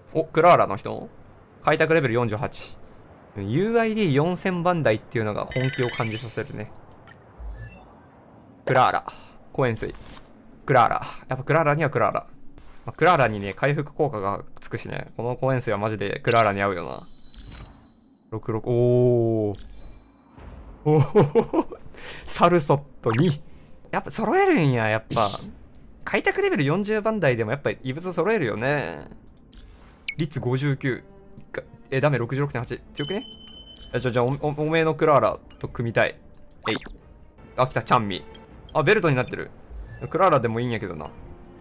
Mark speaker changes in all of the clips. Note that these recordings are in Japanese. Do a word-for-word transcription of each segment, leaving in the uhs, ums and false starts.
Speaker 1: お、クラーラの人開拓レベルよんじゅうはち。ユーアイディーよんせん 番台っていうのが本気を感じさせるね。クラーラ。コエン水。クラーラ。やっぱクラーラにはクラーラ。まあ、クラーラにね、回復効果がつくしね。このコエン水はマジでクラーラに合うよな。ろくろく、おー。おおサルソットに。やっぱ揃えるんや、やっぱ。開拓レベルよんじゅう番台でもやっぱ異物揃えるよね。率ごじゅうきゅう。え、ダメ ろくじゅうろくてんはち。強くね？じゃ、じゃあ、お、お、おめえのクラーラと組みたい。えい。あ、来た、チャンミ。あ、ベルトになってる。クラーラでもいいんやけどな。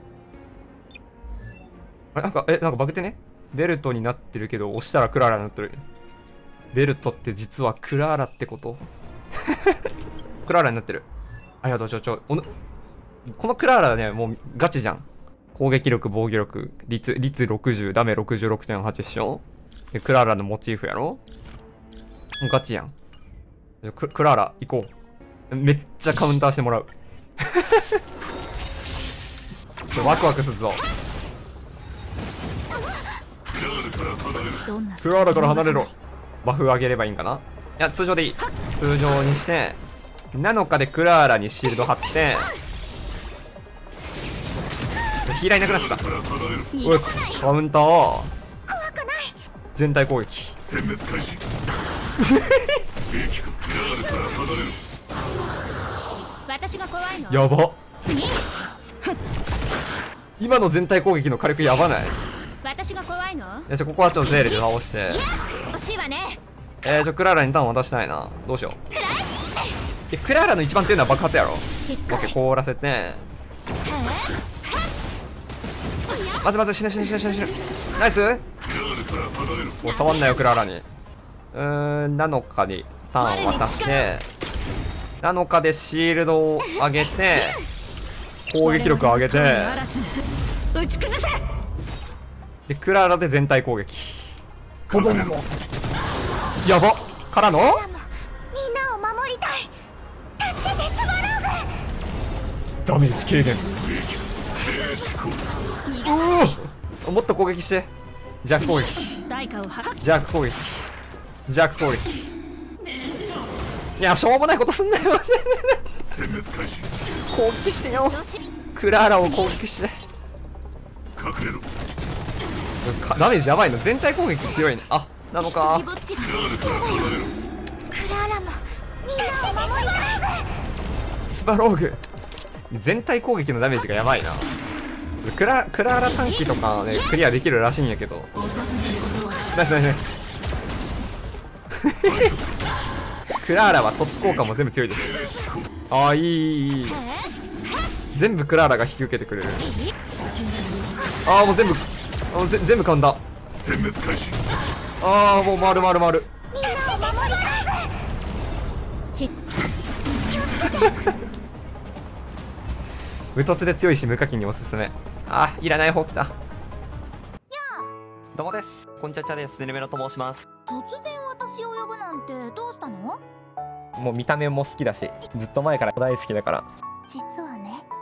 Speaker 1: あれ、なんか、え、なんかバグってね？ベルトになってるけど、押したらクラーラになってる。ベルトって実はクラーラってことクラーラになってる。ありがとう、ちょ、ちょ、おの、このクラーラね、もうガチじゃん。攻撃力、防御力、率、率ろくじゅう、ダメ ろくじゅうろくてんはち っしょ。で、クラーラのモチーフやろ？もうガチやん。ク、クラーラ、行こう。めっちゃカウンターしてもらう。ワクワクするぞ。クラーラから離れろ。バフ上げればいいんかな？いや、通常でいい。通常にして、なのかでクラーラにシールド貼って、ヒーラーいなくなっちゃった。おい、カウンター。全体攻撃。やば。今の全体攻撃の火力やばない？
Speaker 2: 私が怖いの？
Speaker 1: いや、ちょ、ここはちょっとゼーレで倒して。
Speaker 2: 欲しいわね。
Speaker 1: えー、ちょ、クラーラにターン渡したいな。どうしよう。え、クラーラの一番強いのは爆発やろ。オッケー、凍らせて。まずまず死ぬ死ぬ死ぬ死ぬ死ぬ。ナイス。お、触んないよ、クラーラに。うーん、なのかにターン渡して。なのかでシールドを上げて。攻撃力を上げて。で、クラーラで全体攻撃。やばからのみんなを守りたい。助けてスバローグ。ダメージ軽減。おお、もっと攻撃して。弱攻撃、弱攻撃、弱攻撃。いや、しょうもないことすんなよ。攻撃してよ。クラーラを攻撃して。ダメージやばいの。全体攻撃強いね。あ、なのか。スバローグ全体攻撃のダメージがやばいな。クラクラーラ短期とかねクリアできるらしいんやけど。ナイスナイスナイス。クラーラは突効果も全部強いです。ああ、いいいい。全部クラーラが引き受けてくれる。ああ、もう全部あぜ全部噛んだ。ああ、もう回る回る回る。無凸で強いし無課金におすすめ。あー、いらない方来た。どうもです。こんちゃちゃです。ねるめろと申します。
Speaker 2: 突然私を呼ぶなんてどうしたの？
Speaker 1: もう見た目も好きだし、ずっと前から大好きだから。
Speaker 2: 実はね。